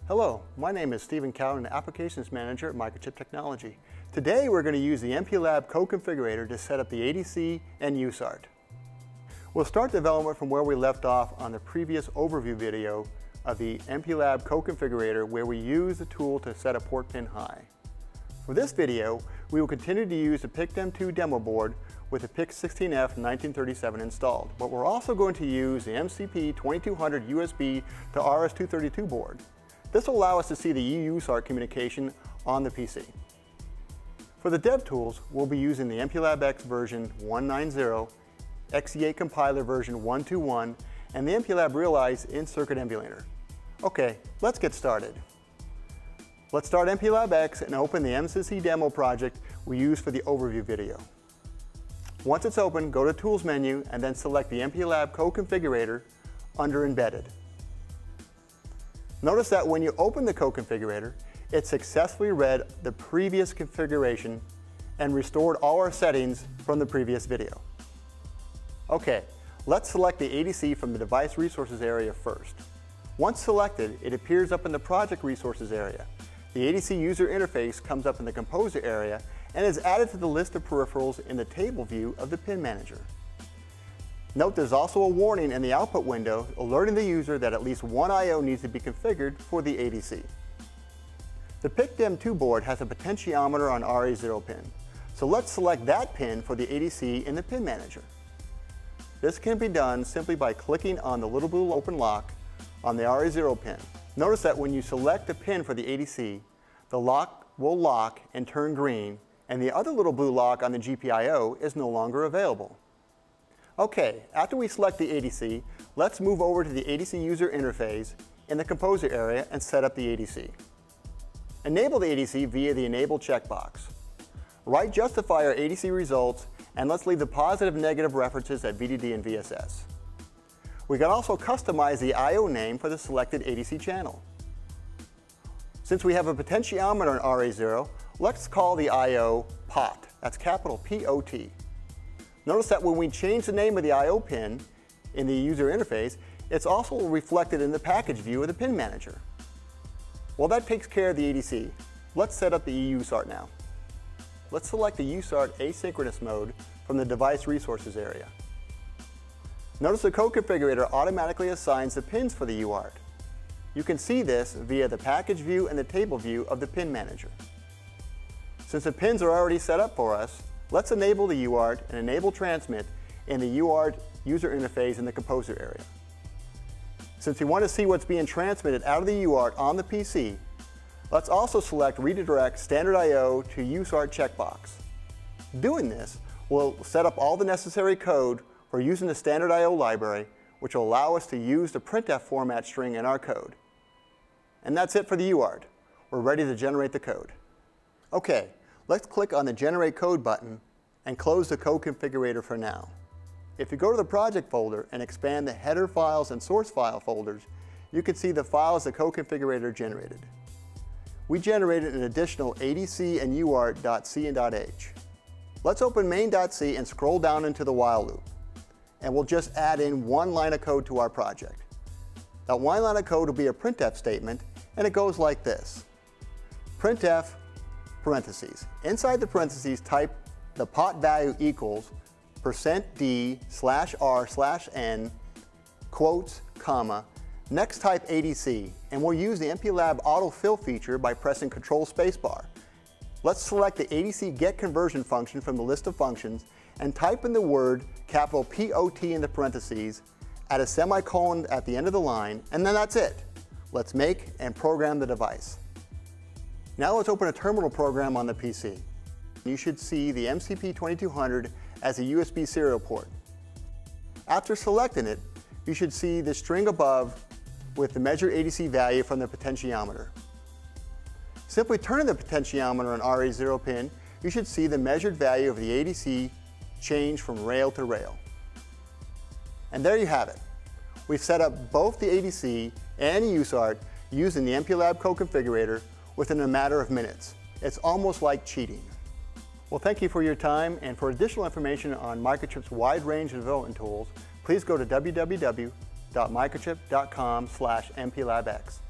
Hello, my name is Stephen Cowden, Applications Manager at Microchip Technology. Today we're going to use the MPLAB Code Configurator to set up the ADC and EUSART. We'll start development from where we left off on the previous overview video of the MPLAB Code Configurator, where we use the tool to set a port pin high. For this video, we will continue to use the PIC-DEM2 demo board with the PIC16F 1937 installed, but we're also going to use the MCP2200 USB to RS232 board. This will allow us to see the EUSART communication on the PC. For the dev tools, we'll be using the MPLABX version 190, XE8 compiler version 121, and the MPLAB Realize in-circuit emulator. Okay, let's get started. Let's start MPLABX and open the MCC demo project we used for the overview video. Once it's open, go to Tools menu and then select the MPLAB Code Configurator under Embedded. Notice that when you open the Code Configurator, it successfully read the previous configuration and restored all our settings from the previous video. Okay, let's select the ADC from the Device Resources area first. Once selected, it appears up in the Project Resources area. The ADC User Interface comes up in the Composer area and is added to the list of peripherals in the table view of the Pin Manager. Note there's also a warning in the output window alerting the user that at least one I/O needs to be configured for the ADC. The PIC-DEM2 board has a potentiometer on RA0 pin, so let's select that pin for the ADC in the Pin Manager. This can be done simply by clicking on the little blue open lock on the RA0 pin. Notice that when you select the pin for the ADC, the lock will lock and turn green, and the other little blue lock on the GPIO is no longer available. Okay, after we select the ADC, let's move over to the ADC User Interface in the Composer area and set up the ADC. Enable the ADC via the Enable checkbox. Right justify our ADC results, and let's leave the positive and negative references at VDD and VSS. We can also customize the I/O name for the selected ADC channel. Since we have a potentiometer on RA0, let's call the I/O POT. That's capital P-O-T. Notice that when we change the name of the I/O pin in the user interface, it's also reflected in the package view of the Pin Manager. Well, that takes care of the ADC. Let's set up the EUSART now. Let's select the EUSART asynchronous mode from the Device Resources area. Notice the Code Configurator automatically assigns the pins for the UART. You can see this via the package view and the table view of the Pin Manager. Since the pins are already set up for us, let's enable the UART and enable transmit in the UART user interface in the Composer area. Since we want to see what's being transmitted out of the UART on the PC, let's also select Redirect Standard I/O to USART checkbox. Doing this will set up all the necessary code for using the Standard I/O library, which will allow us to use the printf format string in our code. And that's it for the UART. We're ready to generate the code. Okay, let's click on the Generate Code button and close the Code Configurator for now. If you go to the Project folder and expand the Header Files and Source File folders, you can see the files the Code Configurator generated. We generated an additional ADC and UART.c and .h. Let's open main.c and scroll down into the while loop. And we'll just add in one line of code to our project. That one line of code will be a printf statement, and it goes like this. Printf parentheses. Inside the parentheses, type the pot value equals %d/r/n, quotes, comma, next type ADC, and we'll use the MPLAB autofill feature by pressing Control spacebar. Let's select the ADC get conversion function from the list of functions and type in the word capital P-O-T in the parentheses, add a semicolon at the end of the line, and then that's it. Let's make and program the device. Now let's open a terminal program on the PC. You should see the MCP2200 as a USB serial port. After selecting it, you should see the string above with the measured ADC value from the potentiometer. Simply turning the potentiometer on RA0 pin, you should see the measured value of the ADC change from rail to rail. And there you have it. We've set up both the ADC and EUSART using the MPLAB Code Configurator within a matter of minutes. It's almost like cheating. Well, thank you for your time, and for additional information on Microchip's wide range of development tools, please go to www.microchip.com/MPLABX.